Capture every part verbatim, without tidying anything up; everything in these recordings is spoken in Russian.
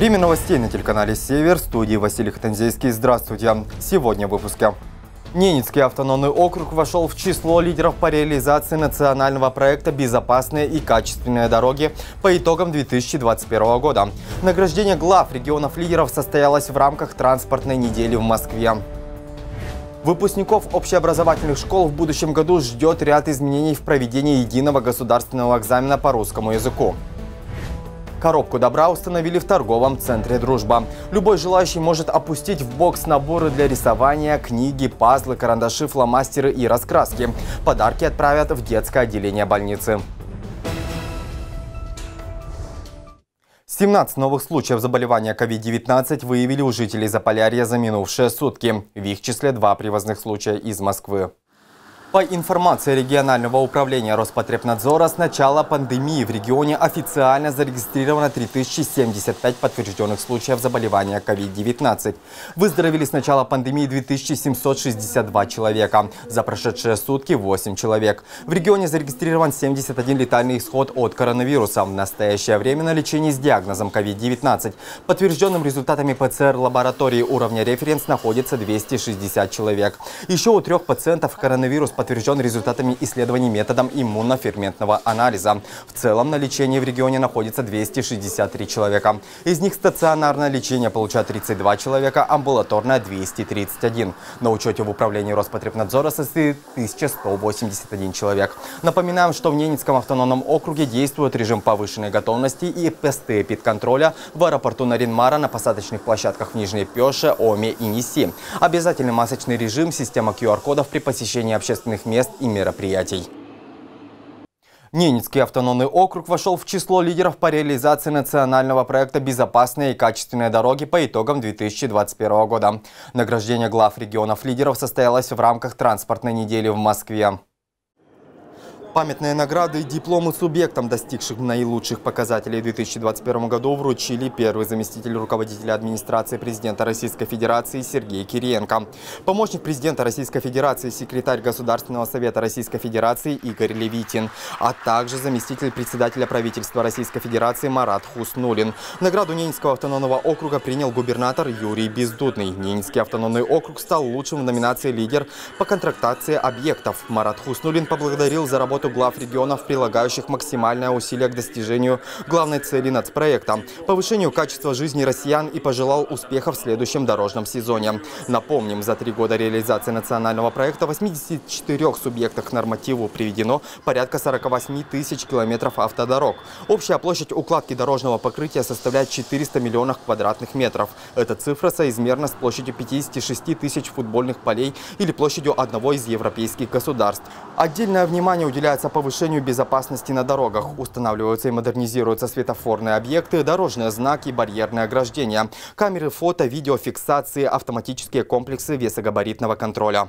Время новостей на телеканале «Север». В студии Василий Хатанзейский. Здравствуйте. Сегодня в выпуске. Ненецкий автономный округ вошел в число лидеров по реализации национального проекта «Безопасные и качественные дороги» по итогам две тысячи двадцать первого года. Награждение глав регионов-лидеров состоялось в рамках транспортной недели в Москве. Выпускников общеобразовательных школ в будущем году ждет ряд изменений в проведении единого государственного экзамена по русскому языку. Коробку добра установили в торговом центре «Дружба». Любой желающий может опустить в бокс наборы для рисования, книги, пазлы, карандаши, фломастеры и раскраски. Подарки отправят в детское отделение больницы. семнадцать новых случаев заболевания ковид девятнадцать выявили у жителей Заполярья за минувшие сутки. В их числе два привозных случая из Москвы. По информации регионального управления Роспотребнадзора, с начала пандемии в регионе официально зарегистрировано три тысячи семьдесят пять подтвержденных случаев заболевания ковид девятнадцать. Выздоровели с начала пандемии две тысячи семьсот шестьдесят два человека. За прошедшие сутки восемь человек. В регионе зарегистрирован семьдесят один летальный исход от коронавируса. В настоящее время на лечении с диагнозом ковид девятнадцать. Подтвержденным результатами ПЦР лаборатории уровня референс находится двести шестьдесят человек. Еще у трех пациентов коронавирус подтвержден результатами исследований методом иммуноферментного анализа. В целом на лечении в регионе находится двести шестьдесят три человека. Из них стационарное лечение получают тридцать два человека, амбулаторное двести тридцать один. На учете в управлении Роспотребнадзора состоит тысяча сто восемьдесят один человек. Напоминаем, что в Ненецком автономном округе действует режим повышенной готовности и посты эпидконтроля в аэропорту Нарин-Мара, на посадочных площадках в Нижней Пеше, Оме и Неси. Обязательный масочный режим, система ку ар кодов при посещении общественных мест и мероприятий. Ненецкий автономный округ вошел в число лидеров по реализации национального проекта «Безопасные и качественные дороги» по итогам две тысячи двадцать первого года. Награждение глав регионов-лидеров состоялось в рамках транспортной недели в Москве. Памятные награды и дипломы субъектам, достигшим наилучших показателей в две тысячи двадцать первом году, вручили первый заместитель руководителя администрации президента Российской Федерации Сергей Кириенко, помощник президента Российской Федерации, секретарь Государственного совета Российской Федерации Игорь Левитин, а также заместитель председателя правительства Российской Федерации Марат Хуснуллин. Награду Ненецкого автономного округа принял губернатор Юрий Бездудный. Ненецкий автономный округ стал лучшим в номинации «Лидер по контрактации объектов». Марат Хуснуллин поблагодарил за работу глав регионов, прилагающих максимальное усилие к достижению главной цели нацпроекта – повышению качества жизни россиян, и пожелал успехов в следующем дорожном сезоне. Напомним, за три года реализации национального проекта в восьмидесяти четырёх субъектах к нормативу приведено порядка сорока восьми тысяч километров автодорог. Общая площадь укладки дорожного покрытия составляет четыреста миллионов квадратных метров. Эта цифра соизмерна с площадью пятидесяти шести тысяч футбольных полей или площадью одного из европейских государств. Отдельное внимание уделяется повышению безопасности на дорогах. Устанавливаются и модернизируются светофорные объекты, дорожные знаки, барьерные ограждения, камеры фото, видеофиксации, автоматические комплексы весогабаритного контроля.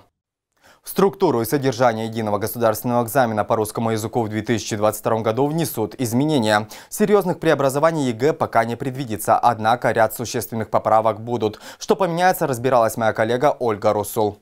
В структуру и содержание единого государственного экзамена по русскому языку в две тысячи двадцать втором году внесут изменения. Серьезных преобразований ЕГЭ пока не предвидится, однако ряд существенных поправок будут. Что поменяется, разбиралась моя коллега Ольга Русул.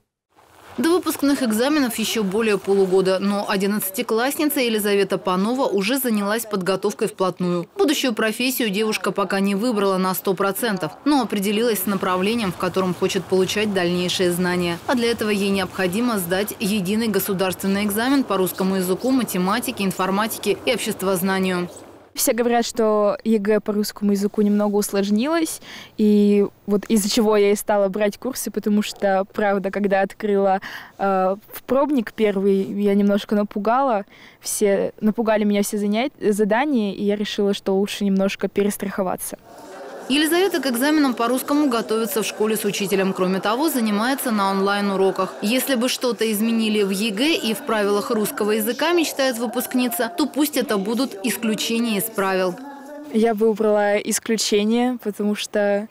До выпускных экзаменов еще более полугода, но одиннадцатиклассница Елизавета Панова уже занялась подготовкой вплотную. Будущую профессию девушка пока не выбрала на сто процентов, но определилась с направлением, в котором хочет получать дальнейшие знания. А для этого ей необходимо сдать единый государственный экзамен по русскому языку, математике, информатике и обществознанию. Все говорят, что ЕГЭ по русскому языку немного усложнилось, и вот из-за чего я и стала брать курсы, потому что, правда, когда открыла э, в пробник первый, я немножко напугала, все, напугали меня все занять, задания, и я решила, что лучше немножко перестраховаться. Елизавета к экзаменам по русскому готовится в школе с учителем. Кроме того, занимается на онлайн-уроках. Если бы что-то изменили в ЕГЭ и в правилах русского языка, мечтает выпускница, то пусть это будут исключения из правил. Я выбрала исключения, потому что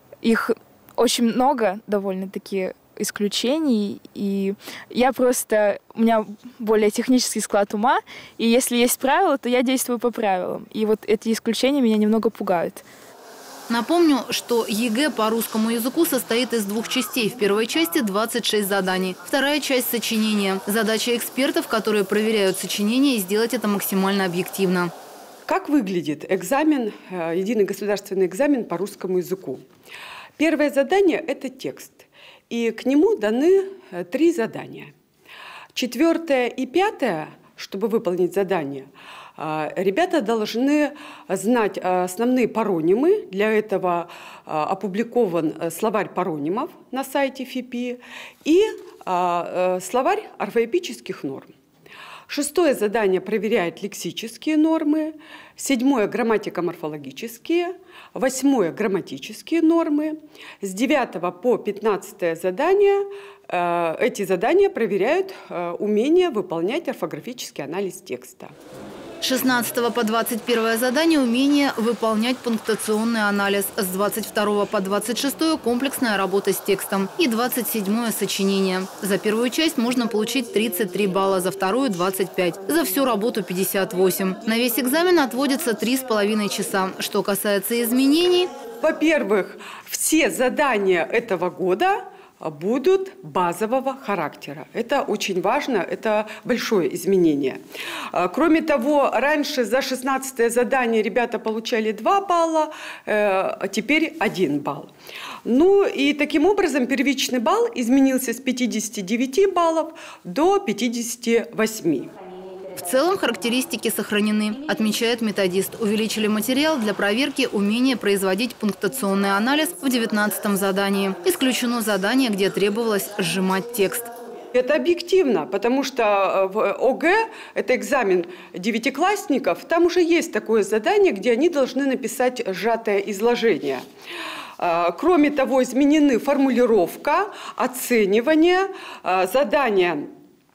их очень много, довольно-таки, исключений. И я просто... У меня более технический склад ума, и если есть правила, то я действую по правилам. И вот эти исключения меня немного пугают. Напомню, что ЕГЭ по русскому языку состоит из двух частей. В первой части двадцать шесть заданий. Вторая часть – сочинения. Задача экспертов, которые проверяют сочинения, сделать это максимально объективно. Как выглядит экзамен, единый государственный экзамен по русскому языку? Первое задание – это текст, и к нему даны три задания. Четвертое и пятое, чтобы выполнить задание, ребята должны знать основные паронимы. Для этого опубликован словарь паронимов на сайте ФИПИ и словарь орфоэпических норм. Шестое задание проверяет лексические нормы, седьмое – грамматико-морфологические, восьмое – грамматические нормы. С девятого по пятнадцатое задание э, эти задания проверяют э, умение выполнять орфографический анализ текста. С шестнадцатого по двадцать первое задание – умение выполнять пунктуационный анализ. С двадцать второго по двадцать шестое – комплексная работа с текстом. И двадцать седьмое – сочинение. За первую часть можно получить тридцать три балла, за вторую – двадцать пять. За всю работу – пятьдесят восемь. На весь экзамен отводится три с половиной часа. Что касается изменений… Во-первых, все задания этого года будут базового характера. Это очень важно, это большое изменение. Кроме того, раньше за шестнадцатое задание ребята получали два балла, а теперь один балл. Ну и таким образом первичный балл изменился с пятидесяти девяти баллов до пятидесяти восьми. В целом характеристики сохранены, отмечает методист. Увеличили материал для проверки умения производить пунктуационный анализ в девятнадцатом задании. Исключено задание, где требовалось сжимать текст. Это объективно, потому что в ОГЭ, это экзамен девятиклассников, там уже есть такое задание, где они должны написать сжатое изложение. Кроме того, изменены формулировка, оценивание, задания.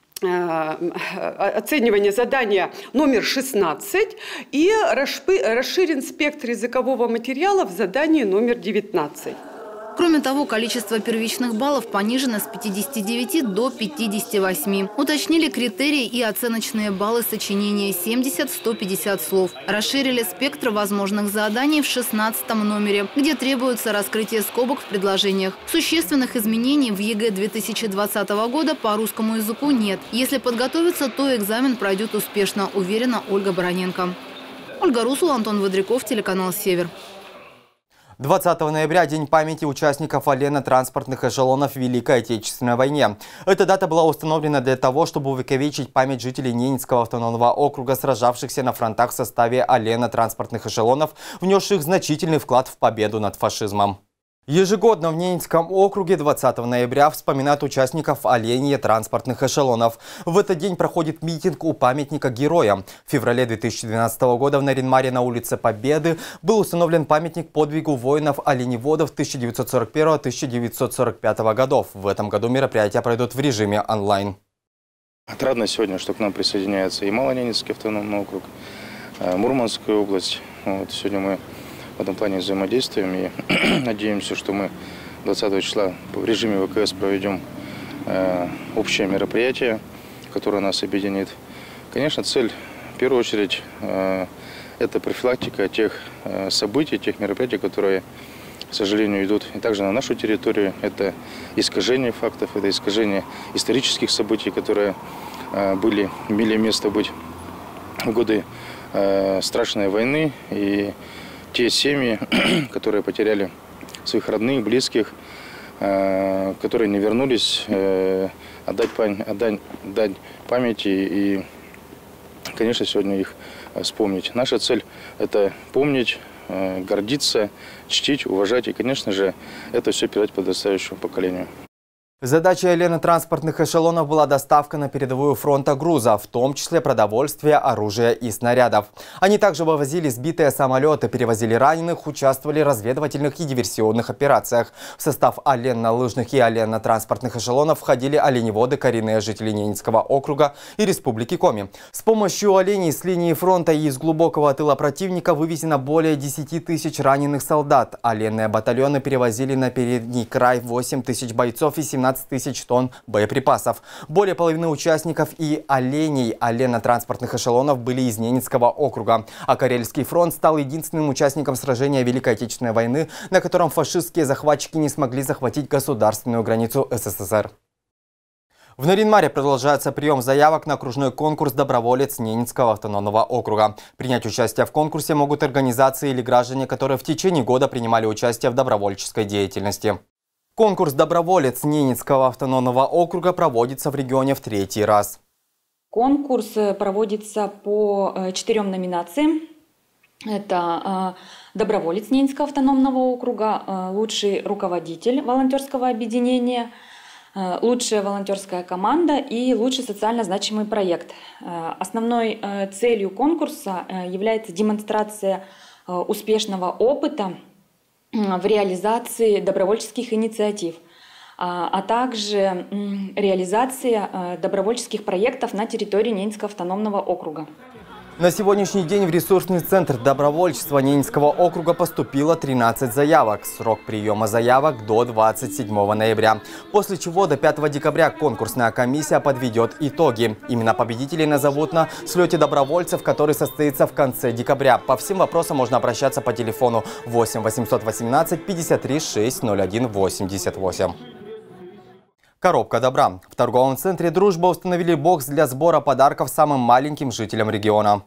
Оценивание задания номер шестнадцать и расширен спектр языкового материала в задании номер девятнадцать. Кроме того, количество первичных баллов понижено с пятидесяти девяти до пятидесяти восьми. Уточнили критерии и оценочные баллы сочинения семьдесят — сто пятьдесят слов. Расширили спектр возможных заданий в шестнадцатом номере, где требуется раскрытие скобок в предложениях. Существенных изменений в ЕГЭ две тысячи двадцатого года по русскому языку нет. Если подготовиться, то экзамен пройдет успешно, уверена Ольга Бароненко. Ольга Русул, Антон Водряков, телеканал «Север». двадцатого ноября – День памяти участников олено-транспортных эшелонов в Великой Отечественной войне. Эта дата была установлена для того, чтобы увековечить память жителей Ненецкого автономного округа, сражавшихся на фронтах в составе олено-транспортных эшелонов, внесших значительный вклад в победу над фашизмом. Ежегодно в Ненецком округе двадцатого ноября вспоминают участников оленье-транспортных эшелонов. В этот день проходит митинг у памятника героям. В феврале две тысячи двенадцатого года в Наринмаре на улице Победы был установлен памятник подвигу воинов-оленеводов тысяча девятьсот сорок первого — тысяча девятьсот сорок пятого годов. В этом году мероприятия пройдут в режиме онлайн. Отрадно сегодня, что к нам присоединяется и Малоненецкий автономный округ, Мурманская область. Вот, сегодня мы в этом плане взаимодействуем и надеемся, что мы двадцатого числа в режиме ВКС проведем э, общее мероприятие, которое нас объединит. Конечно, цель в первую очередь э, это профилактика тех э, событий, тех мероприятий, которые, к сожалению, идут и также на нашу территорию. Это искажение фактов, это искажение исторических событий, которые э, были, имели место быть в годы э, страшной войны. И те семьи, которые потеряли своих родных, близких, которые не вернулись, отдать, отдать, отдать памяти и, конечно, сегодня их вспомнить. Наша цель – это помнить, гордиться, чтить, уважать и, конечно же, это все передать подрастающему поколению. Задачей олено-транспортных эшелонов была доставка на передовую фронта груза, в том числе продовольствия, оружия и снарядов. Они также вывозили сбитые самолеты, перевозили раненых, участвовали в разведывательных и диверсионных операциях. В состав оленно-лыжных и оленно-транспортных эшелонов входили оленеводы, коренные жители Ненецкого округа и Республики Коми. С помощью оленей с линии фронта и из глубокого тыла противника вывезено более десяти тысяч раненых солдат. Оленные батальоны перевозили на передний край восемь тысяч бойцов и семнадцать тысяч тонн боеприпасов. Более половины участников и оленей олено-транспортных эшелонов были из Ненецкого округа. А Карельский фронт стал единственным участником сражения Великой Отечественной войны, на котором фашистские захватчики не смогли захватить государственную границу СССР. В Нарьян-Маре продолжается прием заявок на окружной конкурс «Доброволец» Ненецкого автономного округа. Принять участие в конкурсе могут организации или граждане, которые в течение года принимали участие в добровольческой деятельности. Конкурс «Доброволец» Ненецкого автономного округа проводится в регионе в третий раз. Конкурс проводится по четырем номинациям. Это доброволец Ненецкого автономного округа, лучший руководитель волонтерского объединения, лучшая волонтерская команда и лучший социально значимый проект. Основной целью конкурса является демонстрация успешного опыта в реализации добровольческих инициатив, а также реализация добровольческих проектов на территории Ненецкого автономного округа. На сегодняшний день в ресурсный центр добровольчества Ненецкого округа поступило тринадцать заявок. Срок приема заявок до двадцать седьмого ноября. После чего до пятого декабря конкурсная комиссия подведет итоги. Именно победителей назовут на слете добровольцев, который состоится в конце декабря. По всем вопросам можно обращаться по телефону восемь восемьсот восемнадцать пятьдесят три шесть ноль один восемьдесят восемь. Коробка добра. В торговом центре «Дружба» установили бокс для сбора подарков самым маленьким жителям региона.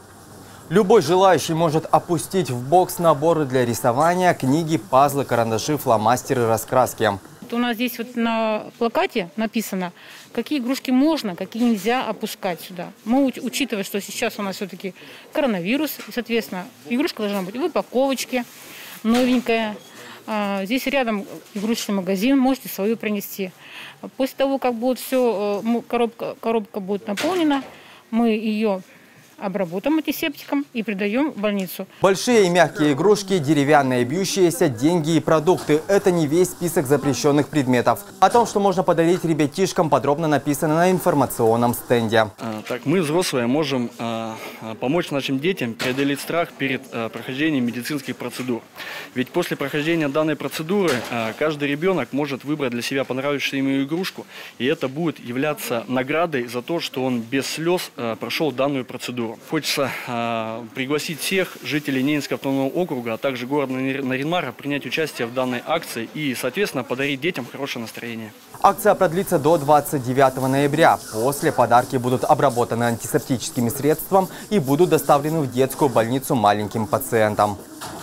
Любой желающий может опустить в бокс наборы для рисования, книги, пазлы, карандаши, фломастеры, раскраски. У нас здесь вот на плакате написано, какие игрушки можно, какие нельзя опускать сюда. Мы, учитывая, что сейчас у нас все-таки коронавирус, соответственно, игрушка должна быть в упаковочке, новенькая. Здесь рядом игрушечный магазин, можете свою принести. После того, как будет все, коробка, коробка будет наполнена, мы ее обработаем антисептиком и придаем в больницу. Большие и мягкие игрушки, деревянные бьющиеся, деньги и продукты – это не весь список запрещенных предметов. О том, что можно подарить ребятишкам, подробно написано на информационном стенде. Так, мы, взрослые, можем а, помочь нашим детям преодолеть страх перед а, прохождением медицинских процедур. Ведь после прохождения данной процедуры а, каждый ребенок может выбрать для себя понравившуюся ему игрушку, и это будет являться наградой за то, что он без слез а, прошел данную процедуру. Хочется э, пригласить всех жителей Ненецкого автономного округа, а также города Нарьян-Мара принять участие в данной акции и, соответственно, подарить детям хорошее настроение. Акция продлится до двадцать девятого ноября. После подарки будут обработаны антисептическим средством и будут доставлены в детскую больницу маленьким пациентам.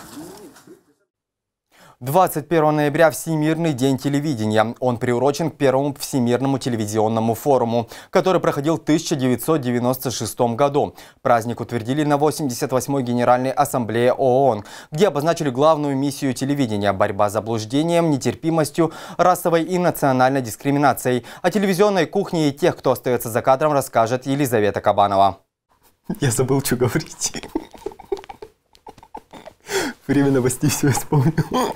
двадцать первого ноября – Всемирный день телевидения. Он приурочен к первому Всемирному телевизионному форуму, который проходил в тысяча девятьсот девяносто шестом году. Праздник утвердили на восемьдесят восьмой Генеральной Ассамблее ООН, где обозначили главную миссию телевидения – борьба с заблуждением, нетерпимостью, расовой и национальной дискриминацией. О телевизионной кухне и тех, кто остается за кадром, расскажет Елизавета Кабанова. Я забыл, что говорить. Время новостей все вспомнил.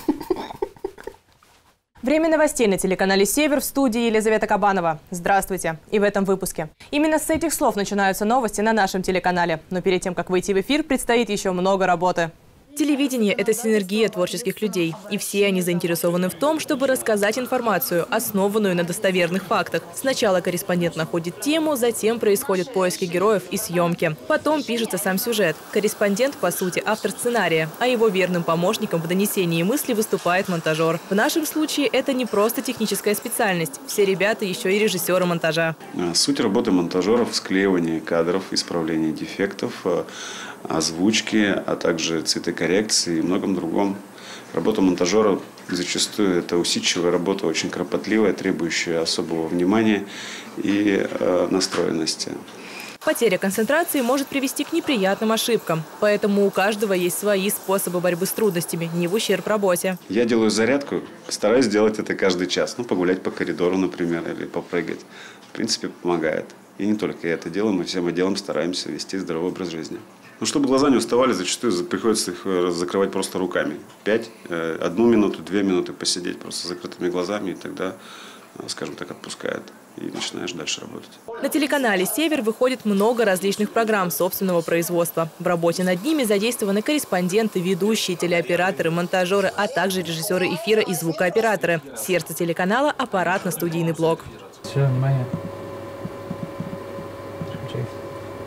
Время новостей на телеканале «Север», в студии Елизавета Кабанова. Здравствуйте. И в этом выпуске. Именно с этих слов начинаются новости на нашем телеканале. Но перед тем, как выйти в эфир, предстоит еще много работы. Телевидение – это синергия творческих людей. И все они заинтересованы в том, чтобы рассказать информацию, основанную на достоверных фактах. Сначала корреспондент находит тему, затем происходят поиски героев и съемки. Потом пишется сам сюжет. Корреспондент, по сути, автор сценария, а его верным помощником в донесении мысли выступает монтажер. В нашем случае это не просто техническая специальность. Все ребята еще и режиссеры монтажа. Суть работы монтажеров – склеивание кадров, исправление дефектов, озвучки, а также цветокоррекции и многом другом. Работа монтажера зачастую это усидчивая работа, очень кропотливая, требующая особого внимания и э, настроенности. Потеря концентрации может привести к неприятным ошибкам. Поэтому у каждого есть свои способы борьбы с трудностями, не в ущерб работе. Я делаю зарядку, стараюсь делать это каждый час. Ну, погулять по коридору, например, или попрыгать. В принципе, помогает. И не только я это делаю, мы всем отделом стараемся вести здоровый образ жизни. Ну, чтобы глаза не уставали, зачастую приходится их закрывать просто руками. Пять, одну минуту, две минуты посидеть просто с закрытыми глазами, и тогда, скажем так, отпускает. И начинаешь дальше работать. На телеканале «Север» выходит много различных программ собственного производства. В работе над ними задействованы корреспонденты, ведущие, телеоператоры, монтажеры, а также режиссеры эфира и звукооператоры. Сердце телеканала – аппаратно-студийный блок. Все, внимание.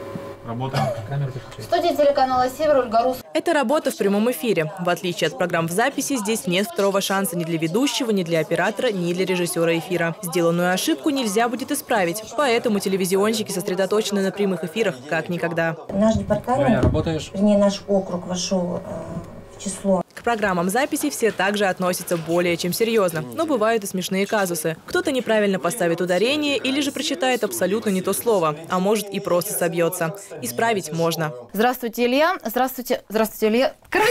Работаем. В студии телеканала «Север» Ольга Рус. Это работа в прямом эфире. В отличие от программ в записи, здесь нет второго шанса ни для ведущего, ни для оператора, ни для режиссера эфира. Сделанную ошибку нельзя будет исправить. Поэтому телевизионщики сосредоточены на прямых эфирах как никогда. Наш департамент, вернее, наш округ вошел э, в число. К программам записи все также относятся более чем серьезно. Но бывают и смешные казусы. Кто-то неправильно поставит ударение или же прочитает абсолютно не то слово, а может и просто собьется. Исправить можно. Здравствуйте, Илья. Здравствуйте. Здравствуйте, Илья.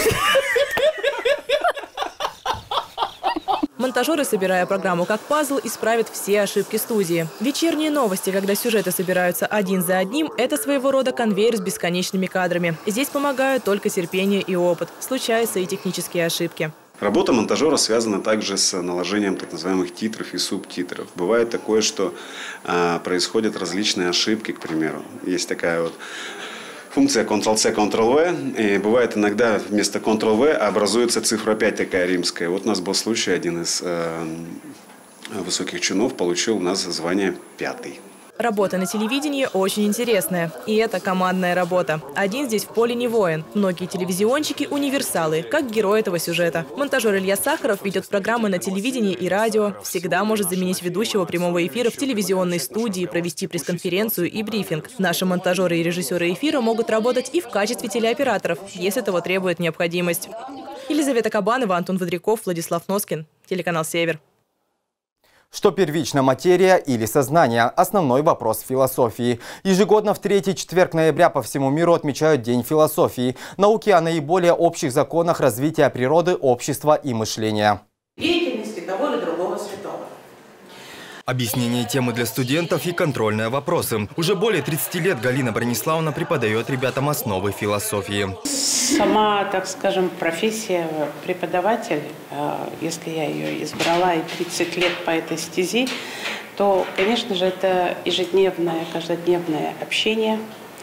Монтажеры, собирая программу как пазл, исправят все ошибки студии. Вечерние новости, когда сюжеты собираются один за одним, это своего рода конвейер с бесконечными кадрами. Здесь помогают только терпение и опыт. Случаются и технические ошибки. Работа монтажера связана также с наложением так называемых титров и субтитров. Бывает такое, что а, происходят различные ошибки, к примеру. Есть такая вот функция контрол-C, контрол-V. И бывает иногда вместо контрол-V образуется цифра пять такая римская. Вот у нас был случай, один из э, высоких чинов получил у нас звание пятый. Работа на телевидении очень интересная. И это командная работа. Один здесь в поле не воин. Многие телевизионщики – универсалы, как герой этого сюжета. Монтажер Илья Сахаров ведет программы на телевидении и радио. Всегда может заменить ведущего прямого эфира в телевизионной студии, провести пресс-конференцию и брифинг. Наши монтажеры и режиссеры эфира могут работать и в качестве телеоператоров, если того требует необходимость. Елизавета Кабанова, Антон Водряков, Владислав Носкин. Телеканал «Север». Что первична, материя или сознание? Основной вопрос философии. Ежегодно в третий четверг ноября по всему миру отмечают День философии. Науки о наиболее общих законах развития природы, общества и мышления. Деятельности того или другого святого. Объяснение темы для студентов и контрольные вопросы. Уже более тридцати лет Галина Брониславовна преподает ребятам основы философии. Сама, так скажем, профессия преподаватель, если я ее избрала и тридцать лет по этой стези, то, конечно же, это ежедневное, каждодневное общение.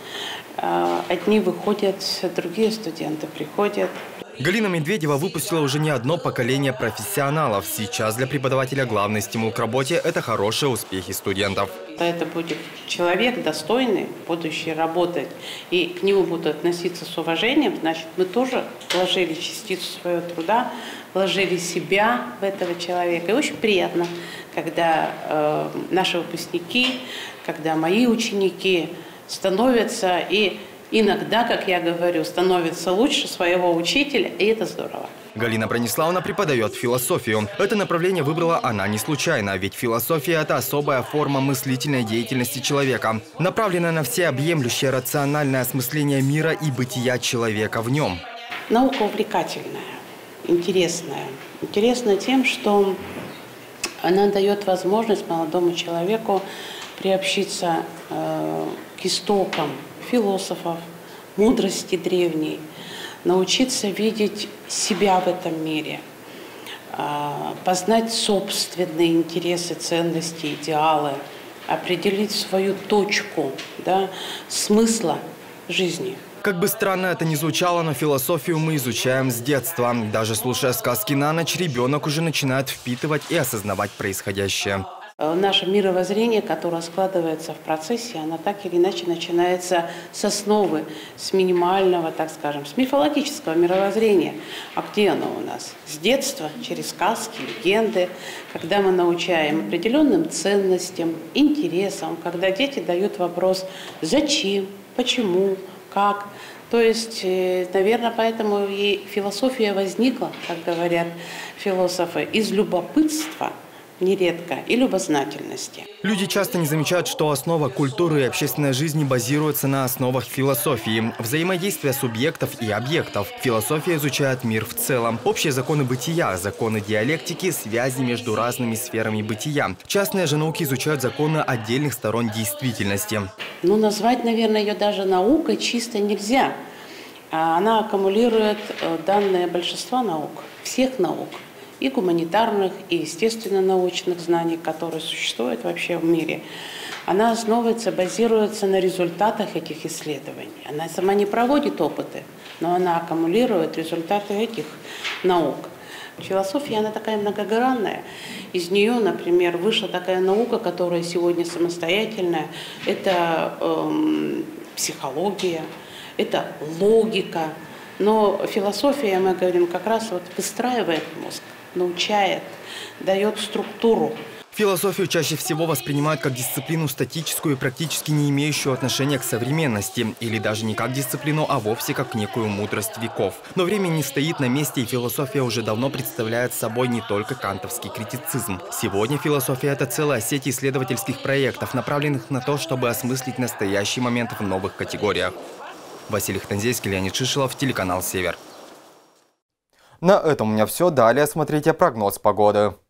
Одни выходят, другие студенты приходят. Галина Медведева выпустила уже не одно поколение профессионалов. Сейчас для преподавателя главный стимул к работе – это хорошие успехи студентов. Это будет человек достойный, будущий работать, и к нему будут относиться с уважением, значит, мы тоже вложили частицу своего труда, вложили себя в этого человека. И очень приятно, когда э, наши выпускники, когда мои ученики становятся и иногда, как я говорю, становится лучше своего учителя, и это здорово. Галина Брониславовна преподает философию. Это направление выбрала она не случайно, ведь философия – это особая форма мыслительной деятельности человека, направленная на всеобъемлющее рациональное осмысление мира и бытия человека в нем. Наука увлекательная, интересная. Интересная тем, что она дает возможность молодому человеку приобщиться э, к истокам философов, мудрости древней, научиться видеть себя в этом мире, познать собственные интересы, ценности, идеалы, определить свою точку, да, смысла жизни. Как бы странно это ни звучало, но философию мы изучаем с детства. Даже слушая сказки на ночь, ребенок уже начинает впитывать и осознавать происходящее. Наше мировоззрение, которое складывается в процессе, оно так или иначе начинается с основы, с минимального, так скажем, с мифологического мировоззрения. А где оно у нас? С детства, через сказки, легенды, когда мы научаем определенным ценностям, интересам, когда дети дают вопрос «зачем?», «почему?», «как?». То есть, наверное, поэтому и философия возникла, как говорят философы, из любопытства, нередко, и любознательности. Люди часто не замечают, что основа культуры и общественной жизни базируется на основах философии, взаимодействия субъектов и объектов. Философия изучает мир в целом, общие законы бытия, законы диалектики, связи между разными сферами бытия. Частные же науки изучают законы отдельных сторон действительности. Ну, назвать, наверное, ее даже наукой чисто нельзя. Она аккумулирует данные большинства наук, всех наук. И гуманитарных, и естественно-научных знаний, которые существуют вообще в мире. Она основывается, базируется на результатах этих исследований. Она сама не проводит опыты, но она аккумулирует результаты этих наук. Философия, она такая многогранная. Из нее, например, вышла такая наука, которая сегодня самостоятельная. Это эм, психология, это логика. Но философия, мы говорим, как раз вот выстраивает мозг, научает, дает структуру. Философию чаще всего воспринимают как дисциплину статическую и практически не имеющую отношения к современности. Или даже не как дисциплину, а вовсе как некую мудрость веков. Но время не стоит на месте, и философия уже давно представляет собой не только кантовский критицизм. Сегодня философия – это целая сеть исследовательских проектов, направленных на то, чтобы осмыслить настоящий момент в новых категориях. Василий Хтанзейский, Леонид Шишелов, телеканал «Север». На этом у меня все. Далее смотрите прогноз погоды.